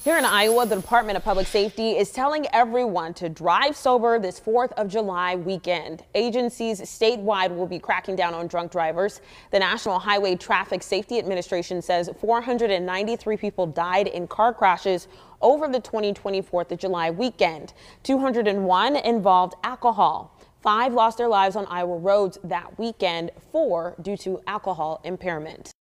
Here in Iowa, the Department of Public Safety is telling everyone to drive sober this 4th of July weekend. Agencies statewide will be cracking down on drunk drivers. The National Highway Traffic Safety Administration says 493 people died in car crashes over the 2020 4th of July weekend. 201 involved alcohol. 5 lost their lives on Iowa roads that weekend, 4 due to alcohol impairment.